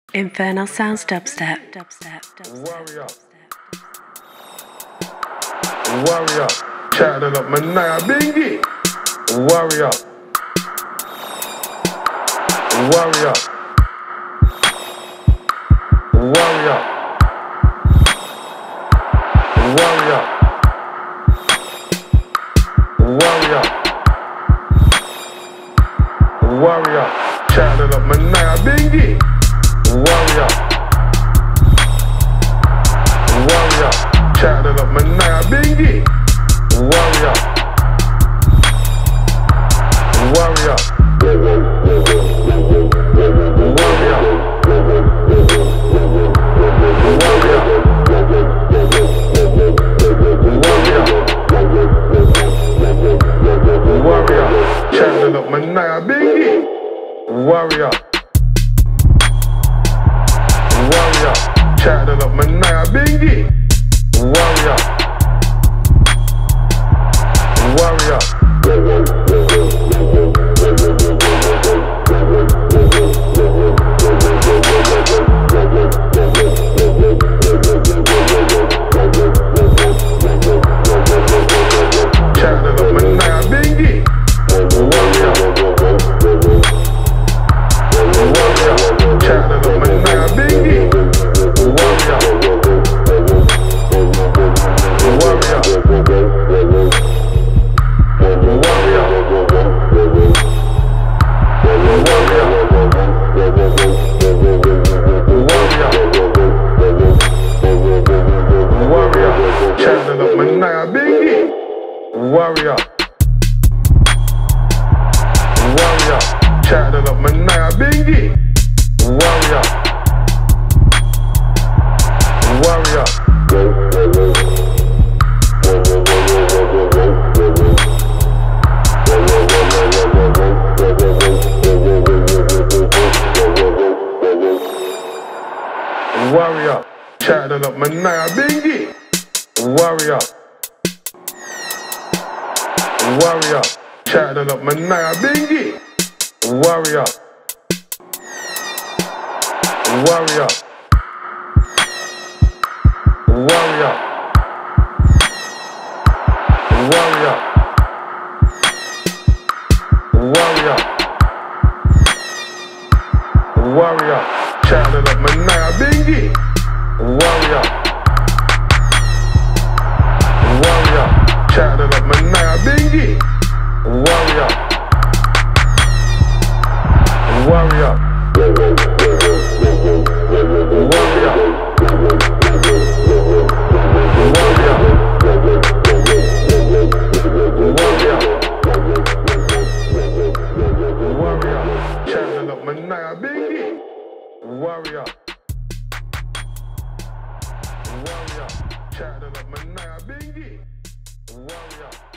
Infernal sounds dubstep. Warriah. Warriah. Chatting up my naya bingy. Warriah. Warriah. Warriah. Warriah. Warriah. Warriah. Chatting up my naya bingy. Warriah. Warriah. Chatting up my naya bingy. Warriah. Warriah. Warrior. Warrior. Warrior. Warrior. Chatting up my naya bingy. Warrior. Warrior. Chatting up my naya bingy. Warrior. Warrior. Chatting up my naya bingy. Warrior. Warrior. Chatting up my naya bingy. Warrior. Warrior. Warrior. Warrior. Chatting up my naya bingy. Warrior. Warrior. Chatting up my naya bingy. Warrior. Warrior. Warrior. Chatting up my naya bingy. Warrior. Warrior. Chatting up my naya bingy. Warrior. Warrior. Warrior. Warrior. Warrior. Warrior. Chatting up my naya bingy. Warrior. Warrior. Chatting up my naya bingy. Warrior. Warrior. Warrior. Warrior. Chatting up my naya bingy. Warrior. Warrior. Chatting up my naya bingy. Warrior.